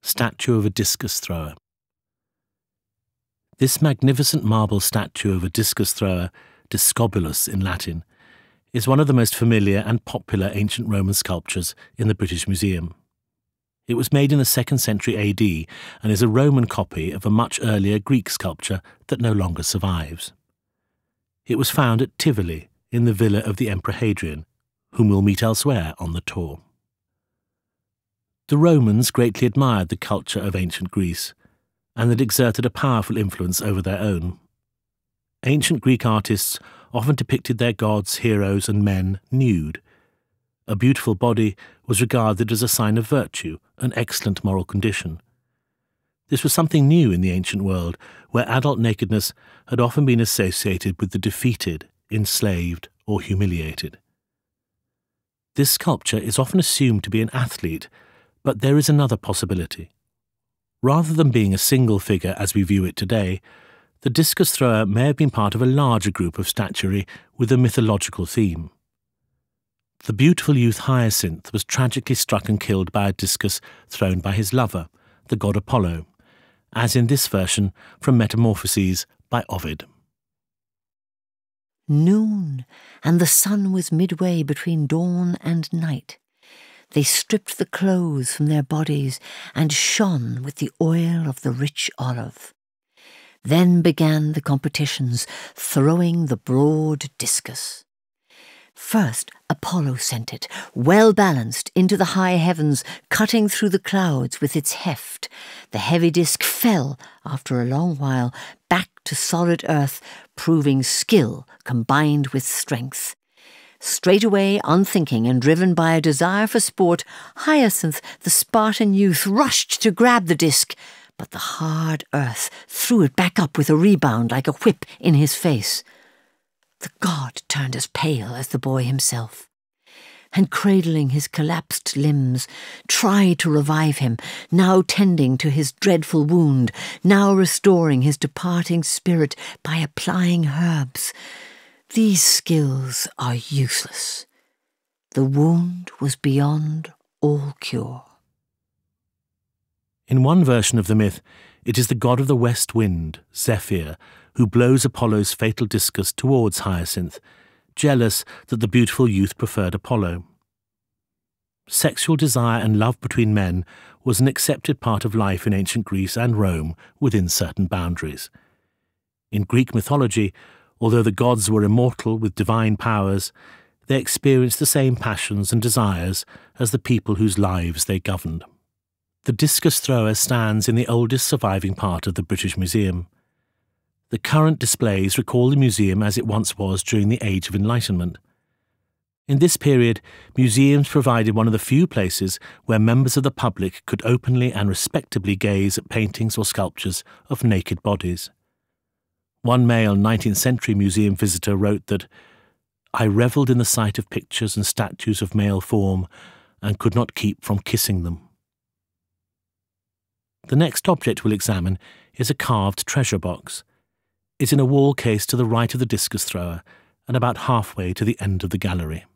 statue of a discus thrower. This magnificent marble statue of a discus thrower, Discobulus in Latin, is one of the most familiar and popular ancient Roman sculptures in the British Museum. It was made in the 2nd century AD and is a Roman copy of a much earlier Greek sculpture that no longer survives. It was found at Tivoli in the villa of the Emperor Hadrian, whom we'll meet elsewhere on the tour. The Romans greatly admired the culture of ancient Greece, and it exerted a powerful influence over their own. Ancient Greek artists often depicted their gods, heroes, and men nude. A beautiful body was regarded as a sign of virtue, an excellent moral condition. This was something new in the ancient world, where adult nakedness had often been associated with the defeated, enslaved, or humiliated. This sculpture is often assumed to be an athlete, but there is another possibility. Rather than being a single figure as we view it today, the discus thrower may have been part of a larger group of statuary with a mythological theme. The beautiful youth Hyacinth was tragically struck and killed by a discus thrown by his lover, the god Apollo, as in this version from Metamorphoses by Ovid. Noon, and the sun was midway between dawn and night. They stripped the clothes from their bodies and shone with the oil of the rich olive. Then began the competitions, throwing the broad discus. First Apollo sent it, well balanced, into the high heavens, cutting through the clouds with its heft. The heavy disc fell, after a long while, back to solid earth, proving skill combined with strength. Straightway, unthinking and driven by a desire for sport, Hyacinth, the Spartan youth, rushed to grab the disc, but the hard earth threw it back up with a rebound like a whip in his face. The god turned as pale as the boy himself, and cradling his collapsed limbs, tried to revive him, now tending to his dreadful wound, now restoring his departing spirit by applying herbs. These skills are useless. The wound was beyond all cure. In one version of the myth, it is the god of the west wind, Zephyr, who blows Apollo's fatal discus towards Hyacinth, jealous that the beautiful youth preferred Apollo. Sexual desire and love between men was an accepted part of life in ancient Greece and Rome within certain boundaries. In Greek mythology, although the gods were immortal with divine powers, they experienced the same passions and desires as the people whose lives they governed. The discus thrower stands in the oldest surviving part of the British Museum. The current displays recall the museum as it once was during the Age of Enlightenment. In this period, museums provided one of the few places where members of the public could openly and respectably gaze at paintings or sculptures of naked bodies. One male 19th century museum visitor wrote that, "I revelled in the sight of pictures and statues of male form and could not keep from kissing them." The next object we'll examine is a carved treasure box. It's in a wall case to the right of the discus thrower and about halfway to the end of the gallery.